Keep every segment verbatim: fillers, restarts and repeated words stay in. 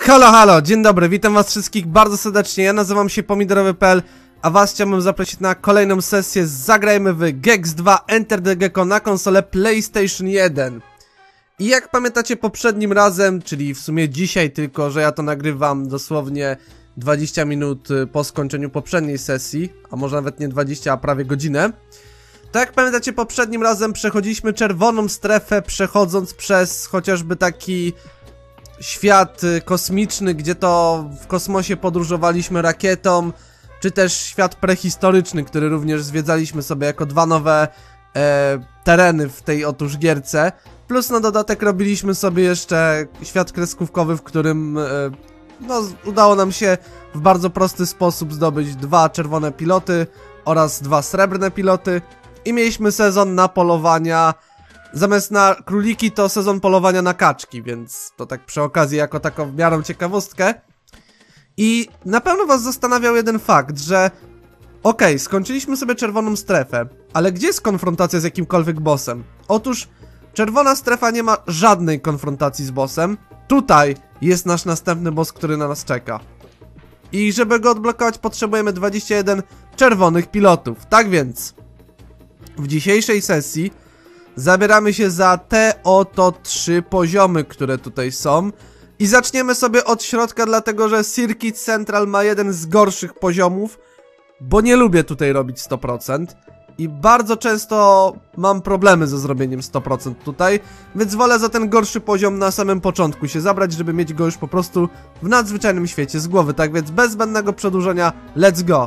Halo, halo, dzień dobry, witam was wszystkich bardzo serdecznie, ja nazywam się pomidorowy kropka p l, a was chciałbym zaprosić na kolejną sesję z Zagrajmy w Gex dwa Enter the Gecko na konsolę PlayStation jeden. I jak pamiętacie poprzednim razem, czyli w sumie dzisiaj, tylko że ja to nagrywam dosłownie dwadzieścia minut po skończeniu poprzedniej sesji, a może nawet nie dwadzieścia, a prawie godzinę. Tak jak pamiętacie poprzednim razem przechodziliśmy czerwoną strefę, przechodząc przez chociażby taki świat kosmiczny, gdzie to w kosmosie podróżowaliśmy rakietą, czy też świat prehistoryczny, który również zwiedzaliśmy sobie jako dwa nowe e, tereny w tej otóż gierce. Plus na dodatek robiliśmy sobie jeszcze świat kreskówkowy, w którym e, no, udało nam się w bardzo prosty sposób zdobyć dwa czerwone piloty oraz dwa srebrne piloty. I mieliśmy sezon na polowania. Zamiast na króliki to sezon polowania na kaczki, więc to tak przy okazji jako taką w miarę ciekawostkę. I na pewno was zastanawiał jeden fakt, że okej, okay, skończyliśmy sobie czerwoną strefę, ale gdzie jest konfrontacja z jakimkolwiek bossem? Otóż czerwona strefa nie ma żadnej konfrontacji z bossem. Tutaj jest nasz następny boss, który na nas czeka. I żeby go odblokować potrzebujemy dwadzieścia jeden czerwonych pilotów. Tak więc w dzisiejszej sesji zabieramy się za te oto trzy poziomy, które tutaj są. I zaczniemy sobie od środka, dlatego że Circuit Central ma jeden z gorszych poziomów, bo nie lubię tutaj robić sto procent. I bardzo często mam problemy ze zrobieniem sto procent tutaj, więc wolę za ten gorszy poziom na samym początku się zabrać, żeby mieć go już po prostu w nadzwyczajnym świecie z głowy. Tak więc bez zbędnego przedłużenia, let's go!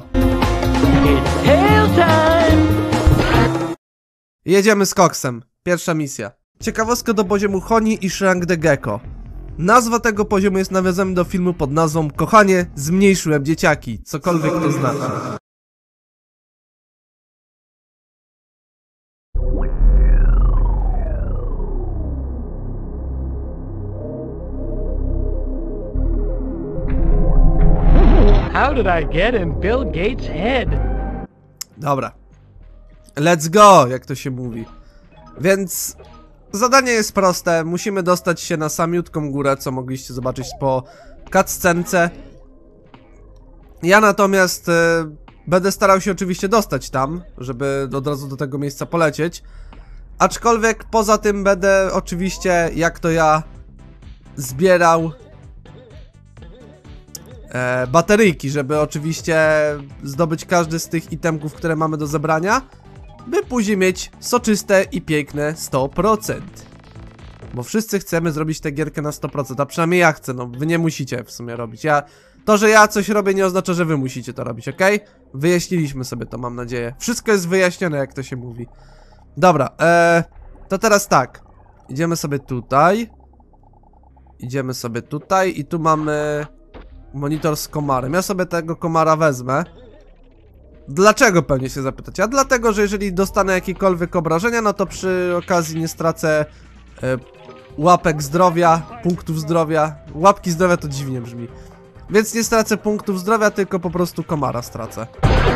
Jedziemy z koksem. Pierwsza misja. Ciekawostka do poziomu Honey i Shrunk the Gecko. Nazwa tego poziomu jest nawiązaniem do filmu pod nazwą Kochanie, zmniejszyłem dzieciaki, cokolwiek to znaczy. How did I get in Bill Gates' head? Dobra. Let's go, jak to się mówi. Więc zadanie jest proste, musimy dostać się na samiutką górę, co mogliście zobaczyć po cutscence. Ja natomiast e, będę starał się oczywiście dostać tam, żeby od razu do tego miejsca polecieć. Aczkolwiek poza tym będę oczywiście, jak to ja, zbierał e, bateryjki, żeby oczywiście zdobyć każdy z tych itemków, które mamy do zebrania, by później mieć soczyste i piękne sto procent. Bo wszyscy chcemy zrobić tę gierkę na sto procent, a przynajmniej ja chcę, no wy nie musicie w sumie robić. Ja, to, że ja coś robię, nie oznacza, że wy musicie to robić, ok? Wyjaśniliśmy sobie to, mam nadzieję. Wszystko jest wyjaśnione, jak to się mówi. Dobra, ee, to teraz tak. Idziemy sobie tutaj. Idziemy sobie tutaj i tu mamy monitor z komarem. Ja sobie tego komara wezmę. Dlaczego, pewnie się zapytacie? A dlatego, że jeżeli dostanę jakiekolwiek obrażenia, no to przy okazji nie stracę e, łapek zdrowia, punktów zdrowia. Łapki zdrowia to dziwnie brzmi. Więc nie stracę punktów zdrowia, tylko po prostu komara stracę.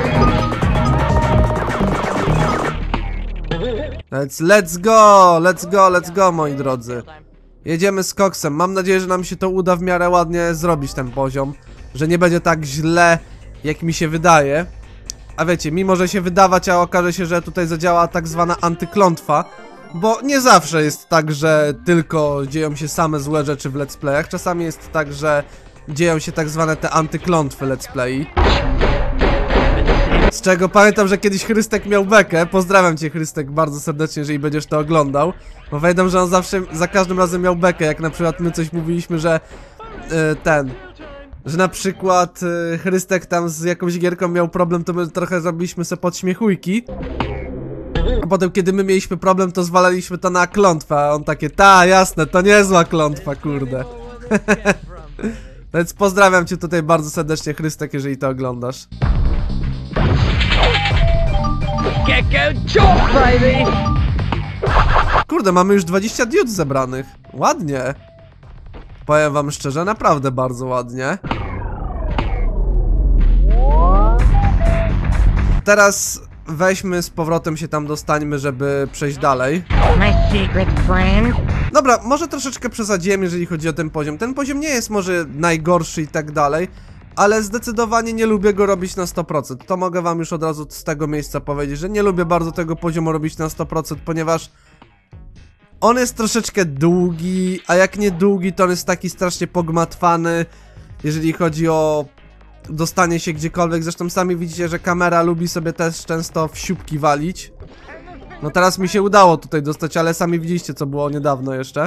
Let's, let's go, let's go, let's go, moi drodzy. Jedziemy z koksem. Mam nadzieję, że nam się to uda w miarę ładnie zrobić ten poziom. Że nie będzie tak źle, jak mi się wydaje. A wiecie, mimo że się wydawać, a okaże się, że tutaj zadziała tak zwana antyklątwa. Bo nie zawsze jest tak, że tylko dzieją się same złe rzeczy w let's playach. Czasami jest tak, że dzieją się tak zwane te antyklątwy let's play. Z czego pamiętam, że kiedyś Chrystek miał bekę. Pozdrawiam cię, Chrystek, bardzo serdecznie, jeżeli będziesz to oglądał. Bo pamiętam, że on zawsze, za każdym razem miał bekę. Jak na przykład my coś mówiliśmy, że yy, ten... Że na przykład yy, Chrystek tam z jakąś gierką miał problem, to my trochę zrobiliśmy sobie podśmiechujki. A potem, kiedy my mieliśmy problem, to zwalaliśmy to na klątwę, a on takie, ta, jasne, to niezła klątwa, kurde. Więc pozdrawiam cię tutaj bardzo serdecznie, Chrystek, jeżeli to oglądasz. Kurde, mamy już dwadzieścia diod zebranych. Ładnie. Powiem wam szczerze, naprawdę bardzo ładnie. Teraz weźmy z powrotem się tam dostańmy, żeby przejść dalej. My secret friend. Dobra, może troszeczkę przesadziłem, jeżeli chodzi o ten poziom. Ten poziom nie jest może najgorszy i tak dalej, ale zdecydowanie nie lubię go robić na sto procent. To mogę wam już od razu z tego miejsca powiedzieć, że nie lubię bardzo tego poziomu robić na sto procent, ponieważ on jest troszeczkę długi, a jak nie długi, to on jest taki strasznie pogmatwany, jeżeli chodzi o dostanie się gdziekolwiek. Zresztą sami widzicie, że kamera lubi sobie też często w siupki walić. No teraz mi się udało tutaj dostać, ale sami widzieliście, co było niedawno jeszcze.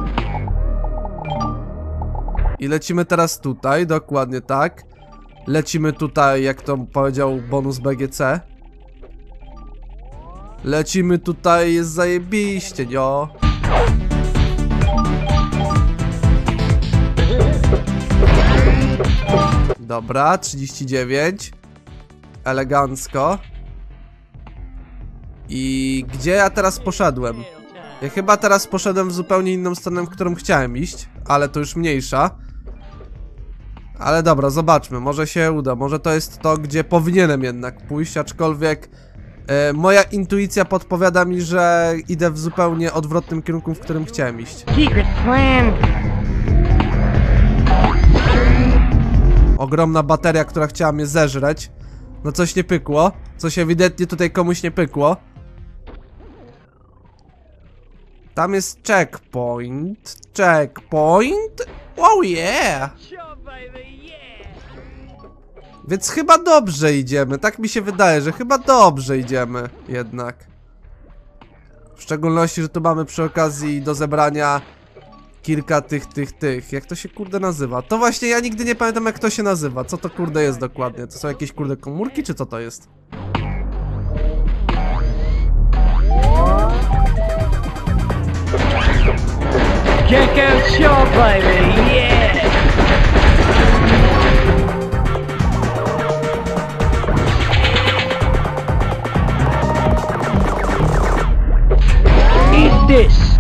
I lecimy teraz tutaj, dokładnie tak. Lecimy tutaj, jak to powiedział bonus B G C. Lecimy tutaj, jest zajebiście, jo. Dobra, trzydzieści dziewięć. Elegancko. I gdzie ja teraz poszedłem? Ja chyba teraz poszedłem w zupełnie inną stronę, w którą chciałem iść, ale to już mniejsza. Ale dobra, zobaczmy, może się uda, może to jest to, gdzie powinienem jednak pójść, aczkolwiek e, moja intuicja podpowiada mi, że idę w zupełnie odwrotnym kierunku, w którym chciałem iść. Secret plan. Ogromna bateria, która chciała mnie zeżreć. No coś nie pykło, coś ewidentnie tutaj komuś nie pykło. Tam jest checkpoint, checkpoint, oh yeah! Sure, baby, yeah. Więc chyba dobrze idziemy, tak mi się wydaje, że chyba dobrze idziemy jednak. W szczególności, że tu mamy przy okazji do zebrania kilka tych, tych, tych, jak to się kurde nazywa? To właśnie ja nigdy nie pamiętam, jak to się nazywa, co to kurde jest dokładnie, to są jakieś kurde komórki, czy co to jest? Gecko sure, baby, yeah. Eat this.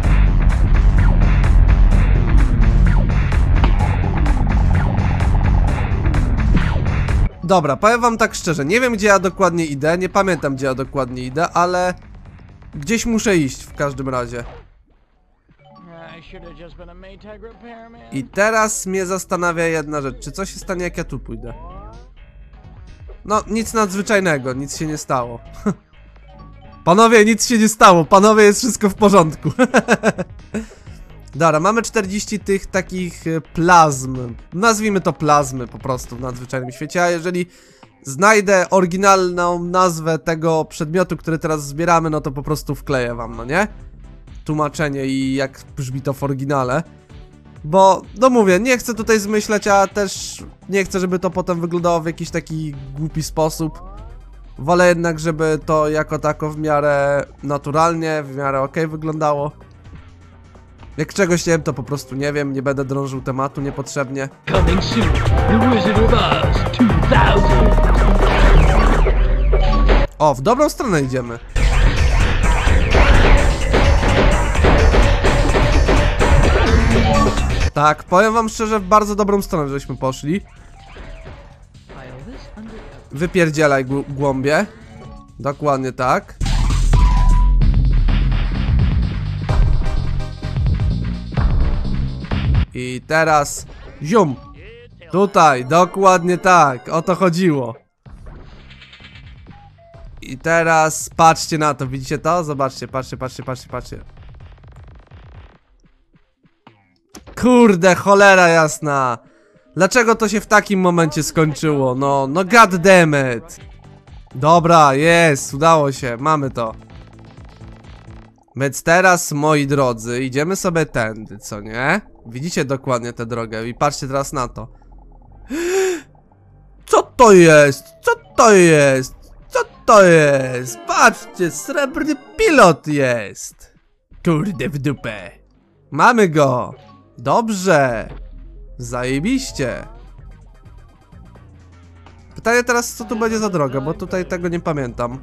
Dobra, powiem wam tak szczerze, nie wiem, gdzie ja dokładnie idę, nie pamiętam, gdzie ja dokładnie idę, ale gdzieś muszę iść w każdym razie. I should have just been a Maytag repairman. I teraz mnie zastanawia jedna rzecz, czy co się stanie, jak ja tu pójdę? No, nic nadzwyczajnego, nic się nie stało. Panowie, nic się nie stało, panowie, jest wszystko w porządku. Dobra, mamy czterdzieści tych takich plazm. Nazwijmy to plazmy po prostu w nadzwyczajnym świecie, a jeżeli znajdę oryginalną nazwę tego przedmiotu, który teraz zbieramy, no to po prostu wkleję wam, no nie? Tłumaczenie i jak brzmi to w oryginale. Bo, no mówię, nie chcę tutaj zmyślać, a też nie chcę, żeby to potem wyglądało w jakiś taki głupi sposób. Wolę jednak, żeby to jako tako w miarę naturalnie, w miarę okej wyglądało. Jak czegoś nie wiem, to po prostu nie wiem, nie będę drążył tematu niepotrzebnie. Coming soon, The Wizard of Oz two thousand. O, w dobrą stronę idziemy. Tak, powiem wam szczerze, w bardzo dobrą stronę żeśmy poszli. Wypierdzielaj głąbie. Dokładnie tak. I teraz zium. Tutaj, dokładnie tak. O to chodziło. I teraz patrzcie na to, widzicie to? Zobaczcie, patrzcie, patrzcie, patrzcie, patrzcie. Kurde, cholera jasna. Dlaczego to się w takim momencie skończyło? No, no god damn it. Dobra, jest, udało się, mamy to. Więc teraz, moi drodzy, idziemy sobie tędy, co nie? Widzicie dokładnie tę drogę i patrzcie teraz na to. Co to jest? Co to jest? Co to jest? Patrzcie, srebrny pilot jest. Kurde w dupę. Mamy go. Dobrze. Zajebiście. Pytanie teraz, co tu będzie za droga, bo tutaj tego nie pamiętam.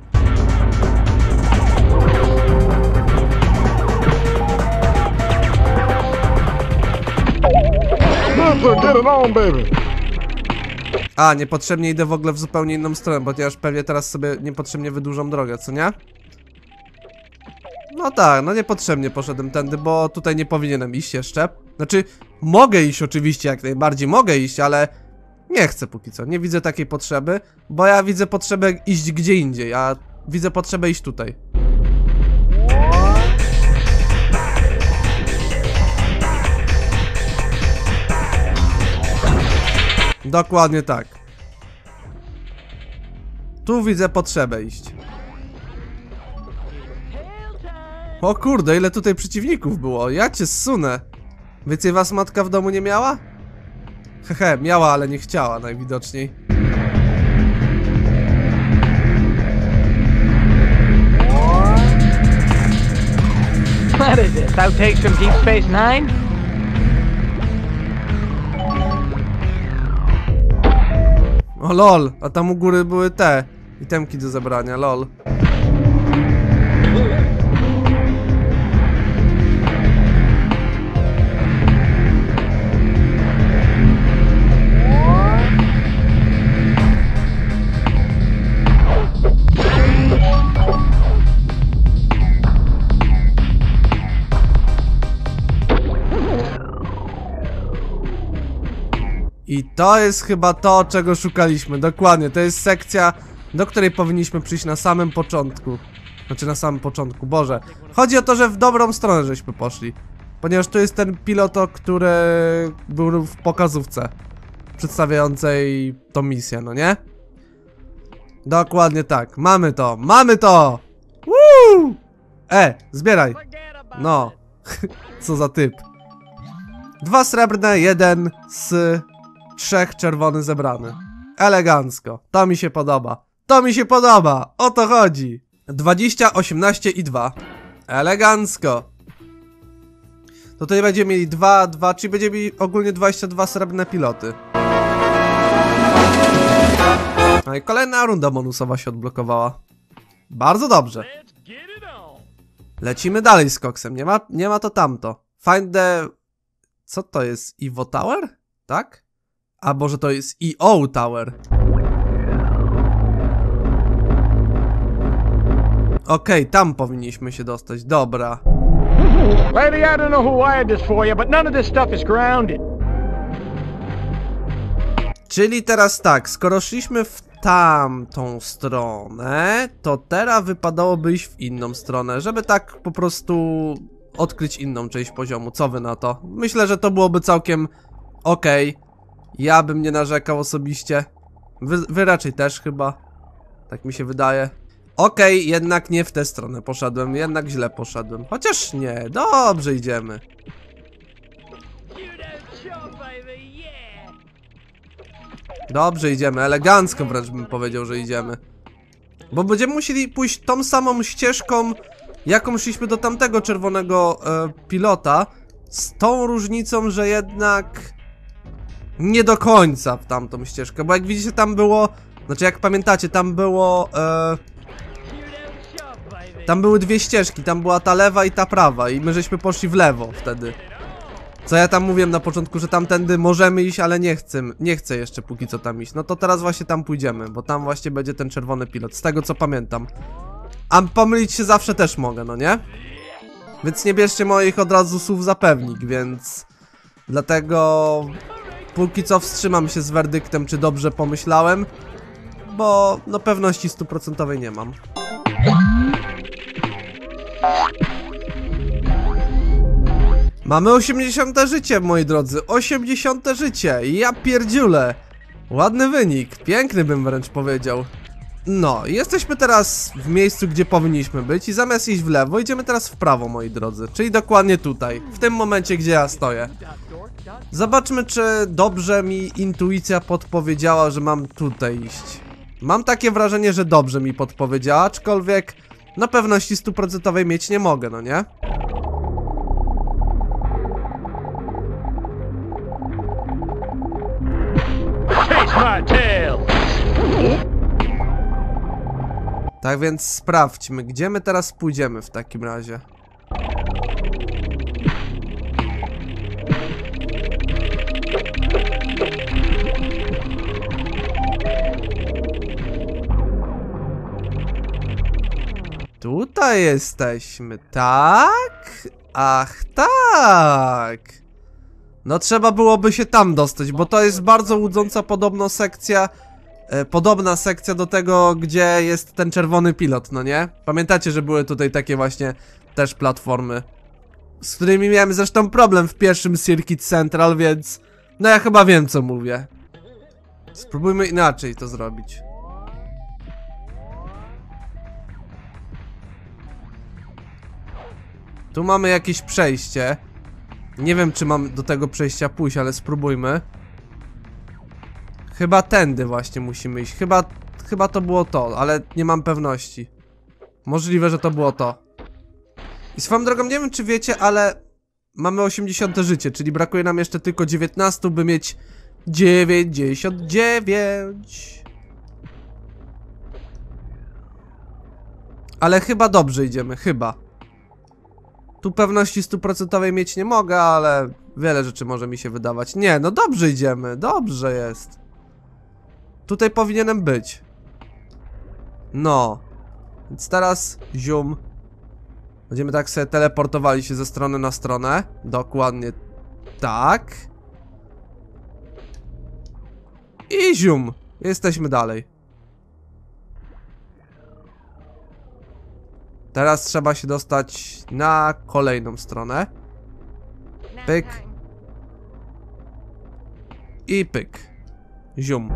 A, niepotrzebnie idę w ogóle w zupełnie inną stronę, bo ja już pewnie teraz sobie niepotrzebnie wydłużam drogę, co nie? No tak, no niepotrzebnie poszedłem tędy, bo tutaj nie powinienem iść jeszcze. Znaczy, mogę iść oczywiście, jak najbardziej mogę iść, ale nie chcę póki co. Nie widzę takiej potrzeby, bo ja widzę potrzebę iść gdzie indziej, a widzę potrzebę iść tutaj. Dokładnie tak. Tu widzę potrzebę iść. O kurde, ile tutaj przeciwników było. Ja cię zsunę. Więcej was matka w domu nie miała? Hehe, miała, ale nie chciała najwidoczniej. What is this? Outtakes from Deep Space Nine? O lol, a tam u góry były te itemki do zebrania, lol. I to jest chyba to, czego szukaliśmy. Dokładnie, to jest sekcja, do której powinniśmy przyjść na samym początku. Znaczy na samym początku, Boże. Chodzi o to, że w dobrą stronę żeśmy poszli. Ponieważ tu jest ten piloto, który był w pokazówce przedstawiającej tą misję, no nie? Dokładnie tak, mamy to, mamy to! Woo! E, zbieraj. No, co za typ. Dwa srebrne, jeden z trzech czerwony zebrany. Elegancko. To mi się podoba. To mi się podoba. O to chodzi. dwadzieścia, osiemnaście i dwa. Elegancko. Tutaj będziemy mieli dwa, dwa, czyli będziemy mieli ogólnie dwadzieścia dwa srebrne piloty. No i kolejna runda bonusowa się odblokowała. Bardzo dobrze. Lecimy dalej z koksem. Nie ma, nie ma to tamto. Find the... Co to jest? Evo Tower? Tak? A może to jest E O Tower? Okej, okay, tam powinniśmy się dostać. Dobra. Lady, I don't know who wired this for you, but none of this stuff is grounded. Czyli teraz tak, skoro szliśmy w tamtą stronę, to teraz wypadałoby iść w inną stronę, żeby tak po prostu odkryć inną część poziomu. Co wy na to? Myślę, że to byłoby całkiem okej. Okay. Ja bym nie narzekał osobiście. Wy, wy raczej też chyba. Tak mi się wydaje. Okej, okay, jednak nie w tę stronę poszedłem. Jednak źle poszedłem. Chociaż nie, dobrze idziemy. Dobrze idziemy, elegancko wręcz bym powiedział, że idziemy. Bo będziemy musieli pójść tą samą ścieżką, jaką szliśmy do tamtego czerwonego e, pilota. Z tą różnicą, że jednak nie do końca w tamtą ścieżkę. Bo jak widzicie, tam było... Znaczy jak pamiętacie, tam było... E, tam były dwie ścieżki, tam była ta lewa i ta prawa. I my żeśmy poszli w lewo wtedy. Co ja tam mówiłem na początku, że tamtędy możemy iść, ale nie chcę, nie chcę jeszcze póki co tam iść. No to teraz właśnie tam pójdziemy, bo tam właśnie będzie ten czerwony pilot, z tego co pamiętam. A pomylić się zawsze też mogę, no nie? Więc nie bierzcie moich od razu słów za pewnik, więc... Dlatego... Póki co wstrzymam się z werdyktem, czy dobrze pomyślałem. Bo no pewności stuprocentowej nie mam. Mamy osiemdziesiąte życie, moi drodzy. osiemdziesiąte życie. Ja pierdziule. Ładny wynik. Piękny bym wręcz powiedział. No, jesteśmy teraz w miejscu, gdzie powinniśmy być. I zamiast iść w lewo, idziemy teraz w prawo, moi drodzy. Czyli dokładnie tutaj. W tym momencie, gdzie ja stoję. Zobaczmy, czy dobrze mi intuicja podpowiedziała, że mam tutaj iść. Mam takie wrażenie, że dobrze mi podpowiedziała, aczkolwiek na pewności stuprocentowej mieć nie mogę, no nie? Tak więc sprawdźmy, gdzie my teraz pójdziemy w takim razie. Tutaj tutaj jesteśmy, tak? Ach, tak. No trzeba byłoby się tam dostać, bo to jest bardzo łudząca podobno sekcja, e, podobna sekcja do tego, gdzie jest ten czerwony pilot, no nie? Pamiętacie, że były tutaj takie właśnie też platformy, z którymi miałem zresztą problem w pierwszym Circuit Central, więc no ja chyba wiem, co mówię. Spróbujmy inaczej to zrobić. Tu mamy jakieś przejście. Nie wiem, czy mam do tego przejścia pójść, ale spróbujmy. Chyba tędy właśnie musimy iść. Chyba, chyba to było to, ale nie mam pewności. Możliwe, że to było to. I swoją drogą, nie wiem, czy wiecie, ale mamy osiemdziesiąte życie, czyli brakuje nam jeszcze tylko dziewiętnaście, by mieć dziewięćdziesiąt dziewięć. Ale chyba dobrze idziemy, chyba. Tu pewności stuprocentowej mieć nie mogę, ale wiele rzeczy może mi się wydawać. Nie, no dobrze idziemy, dobrze jest. Tutaj powinienem być. No. Więc teraz zium. Będziemy tak sobie teleportowali się ze strony na stronę. Dokładnie tak. I zium. Jesteśmy dalej. Teraz trzeba się dostać na kolejną stronę. Pyk. I pyk. Zium.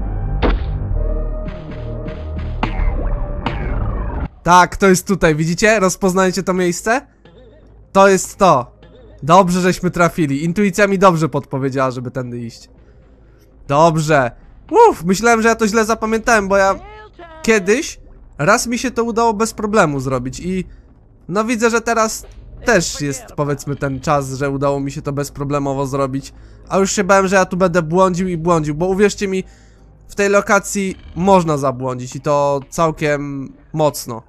Tak, to jest tutaj, widzicie? Rozpoznajecie to miejsce? To jest to. Dobrze, żeśmy trafili. Intuicja mi dobrze podpowiedziała, żeby tędy iść. Dobrze. Uff, myślałem, że ja to źle zapamiętałem, bo ja kiedyś raz mi się to udało bez problemu zrobić i no widzę, że teraz też jest, powiedzmy, ten czas, że udało mi się to bezproblemowo zrobić. A już się bałem, że ja tu będę błądził i błądził, bo uwierzcie mi, w tej lokacji można zabłądzić i to całkiem mocno.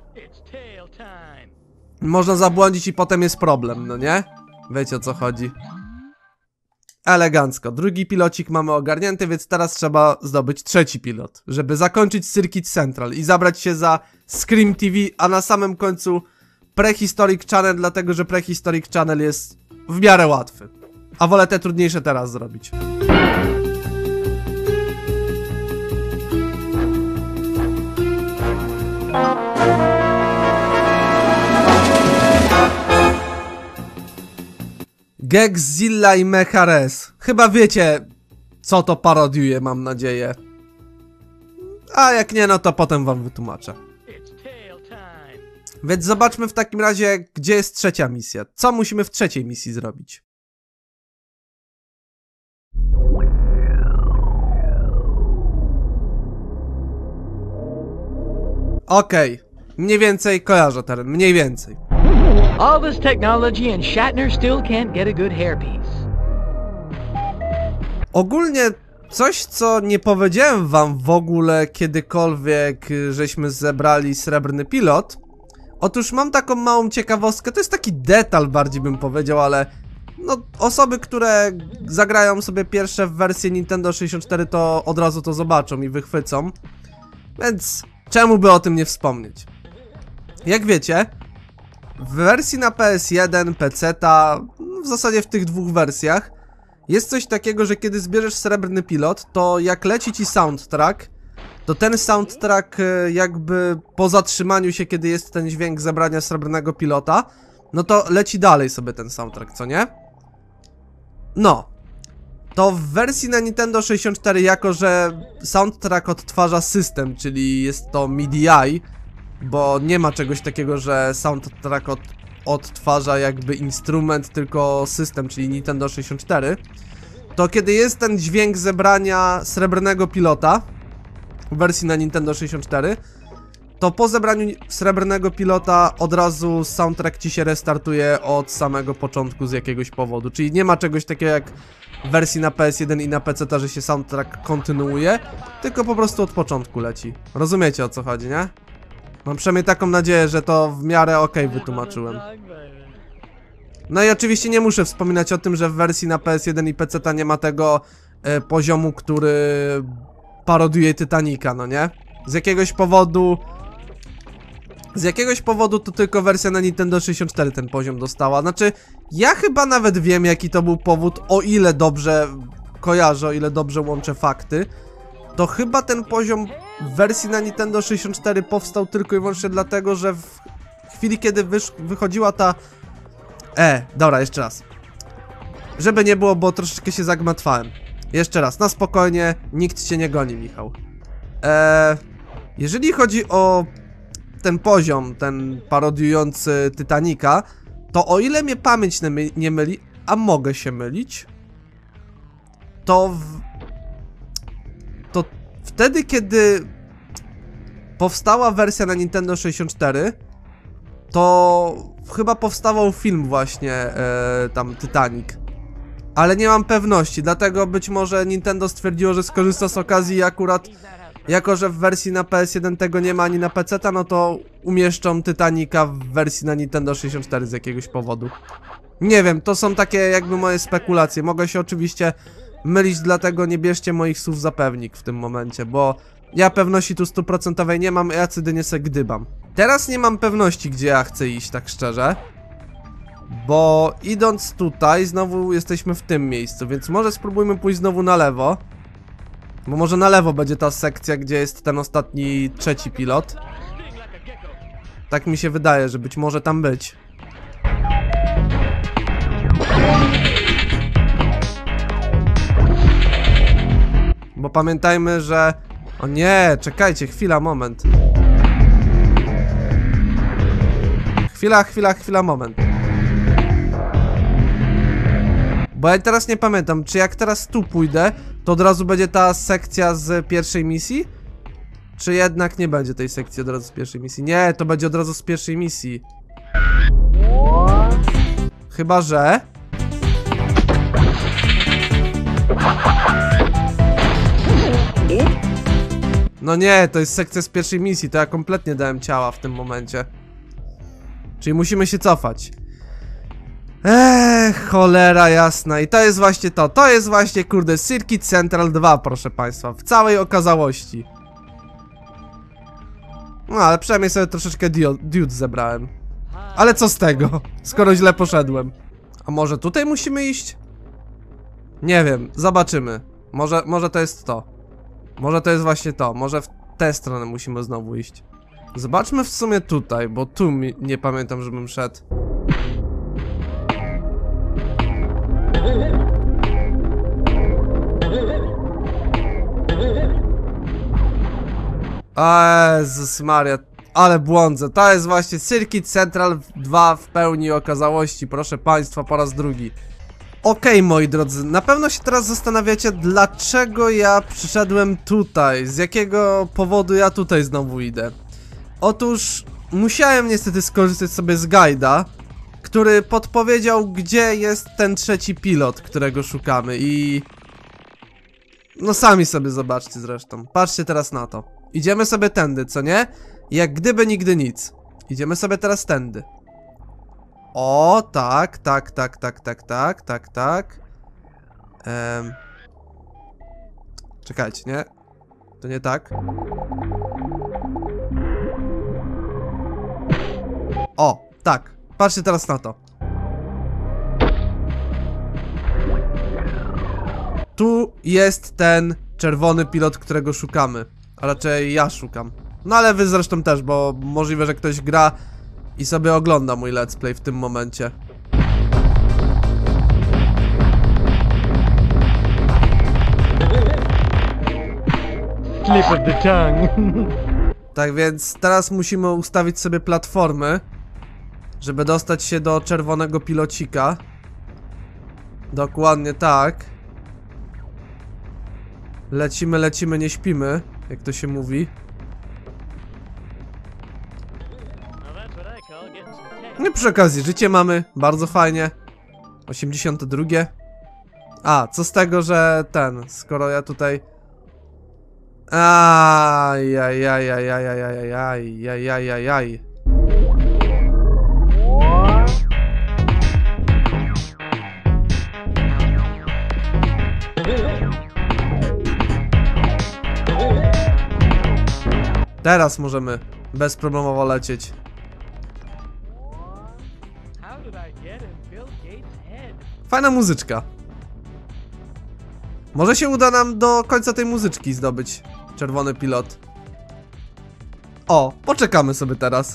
Można zabłądzić i potem jest problem, no nie? Wiecie, o co chodzi. Elegancko. Drugi pilocik mamy ogarnięty, więc teraz trzeba zdobyć trzeci pilot, żeby zakończyć Circuit Central i zabrać się za Scream T V, a na samym końcu Prehistoric Channel, dlatego że Prehistoric Channel jest w miarę łatwy. A wolę te trudniejsze teraz zrobić. Gegzilla i Mechares. Chyba wiecie, co to parodiuje, mam nadzieję. A jak nie, no to potem wam wytłumaczę. Więc zobaczmy w takim razie, gdzie jest trzecia misja. Co musimy w trzeciej misji zrobić? Okej, okay. Mniej więcej kojarzę teren, mniej więcej. All this technology and Shatner still can't get a good hairpiece. Ogólnie coś, co nie powiedziałem wam w ogóle kiedykolwiek, żeśmy zebrali srebrny pilot. Otóż mam taką małą ciekawostkę, to jest taki detal bardziej bym powiedział, ale no osoby, które zagrają sobie pierwsze w wersję Nintendo sześćdziesiąt cztery, to od razu to zobaczą i wychwycą. Więc czemu by o tym nie wspomnieć? Jak wiecie, w wersji na P S jeden, peceta, w zasadzie w tych dwóch wersjach, jest coś takiego, że kiedy zbierzesz srebrny pilot, to jak leci ci soundtrack, to ten soundtrack jakby po zatrzymaniu się, kiedy jest ten dźwięk zebrania srebrnego pilota, no to leci dalej sobie ten soundtrack, co nie? No. To w wersji na Nintendo sześćdziesiąt cztery, jako że soundtrack odtwarza system, czyli jest to M I D I, bo nie ma czegoś takiego, że soundtrack od, odtwarza jakby instrument, tylko system, czyli Nintendo sześćdziesiąt cztery, to kiedy jest ten dźwięk zebrania srebrnego pilota w wersji na Nintendo sześćdziesiąt cztery, to po zebraniu srebrnego pilota od razu soundtrack ci się restartuje od samego początku z jakiegoś powodu, czyli nie ma czegoś takiego jak w wersji na P S jeden i na peceta, że się soundtrack kontynuuje, tylko po prostu od początku leci. Rozumiecie, o co chodzi, nie? Mam przynajmniej taką nadzieję, że to w miarę okej wytłumaczyłem. No i oczywiście nie muszę wspominać o tym, że w wersji na P S jeden i peceta nie ma tego e, poziomu, który parodiuje Titanica, no nie? Z jakiegoś powodu Z jakiegoś powodu to tylko wersja na Nintendo sześćdziesiąt cztery ten poziom dostała. Znaczy, ja chyba nawet wiem, jaki to był powód, o ile dobrze kojarzę, o ile dobrze łączę fakty. To chyba ten poziom w wersji na Nintendo sześćdziesiąt cztery powstał tylko i wyłącznie dlatego, że w chwili, kiedy wysz wychodziła ta... E, dobra, jeszcze raz. Żeby nie było, bo troszeczkę się zagmatwałem. Jeszcze raz, na spokojnie, nikt cię nie goni, Michał. Eee, jeżeli chodzi o ten poziom, ten parodiujący Titanica, to o ile mnie pamięć my nie myli, a mogę się mylić, to w... to wtedy, kiedy powstała wersja na Nintendo sześćdziesiąt cztery, to chyba powstawał film właśnie, e, tam Titanic. Ale nie mam pewności, dlatego być może Nintendo stwierdziło, że skorzysta z okazji i akurat, jako że w wersji na P S jeden tego nie ma ani na P C ta, no to umieszczą Titanica w wersji na Nintendo sześćdziesiąt cztery z jakiegoś powodu. Nie wiem, to są takie jakby moje spekulacje, mogę się oczywiście mylić, dlatego nie bierzcie moich słów za pewnik w tym momencie, bo ja pewności tu stuprocentowej nie mam, ja jedynie se gdybam. Teraz nie mam pewności, gdzie ja chcę iść, tak szczerze. Bo idąc tutaj, znowu jesteśmy w tym miejscu, więc może spróbujmy pójść znowu na lewo. Bo może na lewo będzie ta sekcja, gdzie jest ten ostatni, trzeci pilot. Tak mi się wydaje, że być może tam być. Bo pamiętajmy, że... O nie, czekajcie, chwila, moment. Chwila, chwila, chwila, moment. Bo ja teraz nie pamiętam, czy jak teraz tu pójdę, to od razu będzie ta sekcja z pierwszej misji? Czy jednak nie będzie tej sekcji od razu z pierwszej misji? Nie, to będzie od razu z pierwszej misji. Chyba że... No nie, to jest sekcja z pierwszej misji, to ja kompletnie dałem ciała w tym momencie. Czyli musimy się cofać. Eee, cholera jasna. I to jest właśnie to. To jest właśnie, kurde, Circuit Central dwa, proszę państwa. W całej okazałości. No, ale przynajmniej sobie troszeczkę dude zebrałem. Ale co z tego, skoro źle poszedłem. A może tutaj musimy iść? Nie wiem, zobaczymy. Może, może to jest to. Może to jest właśnie to. Może w tę stronę musimy znowu iść. Zobaczmy w sumie tutaj, bo tu mi nie pamiętam, żebym szedł. O Jezus Maria, ale błądzę. To jest właśnie Circuit Central dwa w pełni okazałości, proszę państwa, po raz drugi. Okej, okay, moi drodzy, na pewno się teraz zastanawiacie, dlaczego ja przyszedłem tutaj, z jakiego powodu ja tutaj znowu idę. Otóż musiałem niestety skorzystać sobie z guida, który podpowiedział, gdzie jest ten trzeci pilot, którego szukamy i... No sami sobie zobaczcie zresztą, patrzcie teraz na to. Idziemy sobie tędy, co nie? Jak gdyby nigdy nic. Idziemy sobie teraz tędy. O, tak, tak, tak, tak, tak, tak, tak, tak. Um. Czekajcie, nie? To nie tak. O, tak. Patrzcie teraz na to. Tu jest ten czerwony pilot, którego szukamy. A raczej ja szukam. No ale wy zresztą też, bo możliwe, że ktoś gra i sobie ogląda mój let's play w tym momencie. Slip of the tongue. Tak więc teraz musimy ustawić sobie platformy, żeby dostać się do czerwonego pilocika. Dokładnie tak. Lecimy, lecimy, nie śpimy, jak to się mówi. No i przy okazji, życie mamy, bardzo fajnie. osiemdziesiąte drugie. A, co z tego, że ten, skoro ja tutaj... Ajajajajajajajajajajajajajajaj. Teraz możemy bezproblemowo lecieć. How did I get in Bill Gates' head? Fajna muzyczka. Może się uda nam do końca tej muzyczki zdobyć czerwony pilot. O, poczekamy sobie teraz.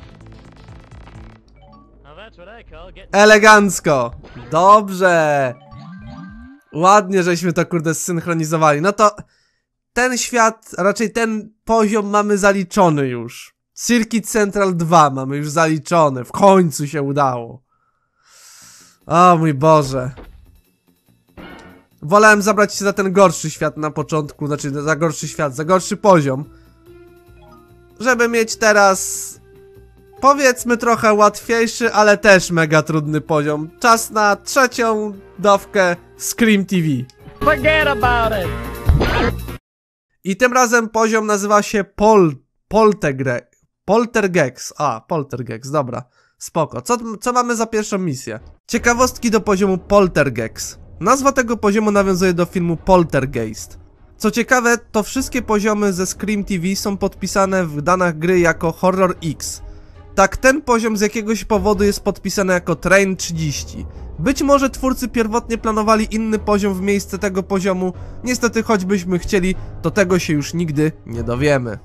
Now that's what I call getting... Elegancko. Dobrze. Ładnie, żeśmy to kurde zsynchronizowali. No to ten świat, raczej ten poziom mamy zaliczony już. Circuit Central dwa mamy już zaliczony. W końcu się udało. O mój Boże. Wolałem zabrać się za ten gorszy świat na początku. Znaczy za gorszy świat, za gorszy poziom. Żeby mieć teraz, powiedzmy, trochę łatwiejszy, ale też mega trudny poziom. Czas na trzecią dawkę Scream T V. Forget about it! I tym razem poziom nazywa się Pol... Poltergre... Poltergex. A, Poltergex, dobra. Spoko. Co, co mamy za pierwszą misję? Ciekawostki do poziomu Poltergex. Nazwa tego poziomu nawiązuje do filmu Poltergeist. Co ciekawe, to wszystkie poziomy ze Scream T V są podpisane w danach gry jako Horror X. Tak, ten poziom z jakiegoś powodu jest podpisany jako Train trzydzieści. Być może twórcy pierwotnie planowali inny poziom w miejsce tego poziomu, niestety choćbyśmy chcieli, to tego się już nigdy nie dowiemy.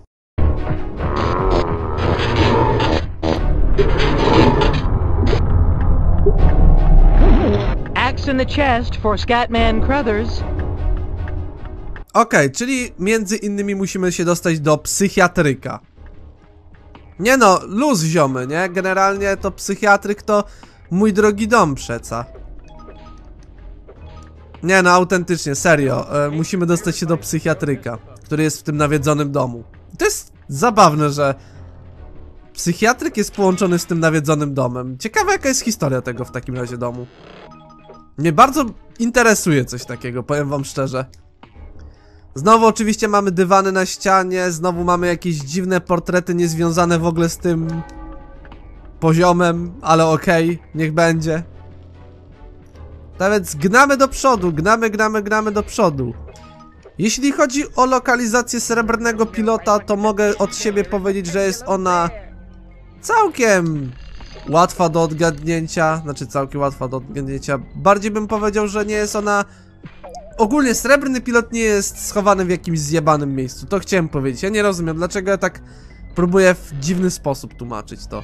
Axe in the chest for Scatman Crothers. Okej, okay, czyli między innymi musimy się dostać do psychiatryka. Nie no, luz ziomy, nie? Generalnie to psychiatryk to mój drogi dom przeca. Nie no, autentycznie, serio. E, musimy dostać się do psychiatryka, który jest w tym nawiedzonym domu. To jest zabawne, że psychiatryk jest połączony z tym nawiedzonym domem. Ciekawe, jaka jest historia tego w takim razie domu. Mnie bardzo interesuje coś takiego, powiem wam szczerze. Znowu oczywiście mamy dywany na ścianie, znowu mamy jakieś dziwne portrety niezwiązane w ogóle z tym poziomem, ale okej, okay, niech będzie. No więc gnamy do przodu, gnamy, gnamy, gnamy do przodu. Jeśli chodzi o lokalizację srebrnego pilota, to mogę od siebie powiedzieć, że jest ona całkiem łatwa do odgadnięcia, znaczy całkiem łatwa do odgadnięcia. Bardziej bym powiedział, że nie jest ona... Ogólnie srebrny pilot nie jest schowany w jakimś zjebanym miejscu, to chciałem powiedzieć. Ja nie rozumiem, dlaczego ja tak próbuję w dziwny sposób tłumaczyć to.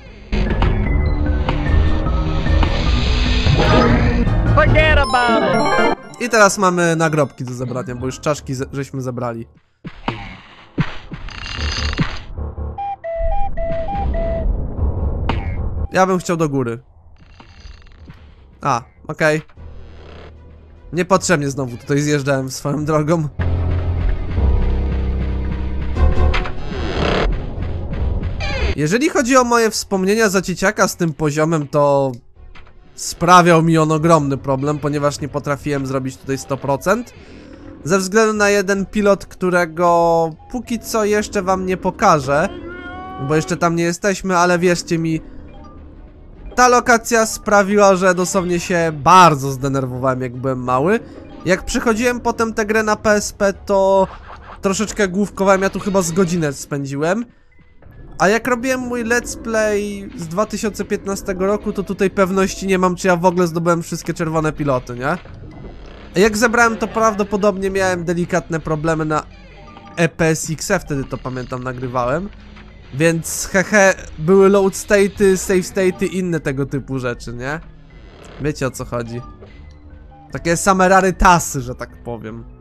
Forget about it! I teraz mamy nagrobki do zebrania, bo już czaszki ze żeśmy zebrali. Ja bym chciał do góry. A, okej. Okay. Niepotrzebnie znowu tutaj zjeżdżałem swoją drogą. Jeżeli chodzi o moje wspomnienia za dzieciaka z tym poziomem, to sprawiał mi on ogromny problem, ponieważ nie potrafiłem zrobić tutaj sto procent. Ze względu na jeden pilot, którego póki co jeszcze wam nie pokażę, bo jeszcze tam nie jesteśmy, ale wierzcie mi, ta lokacja sprawiła, że dosłownie się bardzo zdenerwowałem, jak byłem mały. Jak przychodziłem potem tę grę na P S P, to troszeczkę główkowałem, ja tu chyba z godzinę spędziłem. A jak robiłem mój let's play z dwa tysiące piętnastego roku, to tutaj pewności nie mam, czy ja w ogóle zdobyłem wszystkie czerwone piloty, nie? A jak zebrałem, to prawdopodobnie miałem delikatne problemy na E P S X E, wtedy to pamiętam, nagrywałem. Więc hehe, były load state'y, save state'y, inne tego typu rzeczy, nie? Wiecie, o co chodzi. Takie same rarytasy, że tak powiem.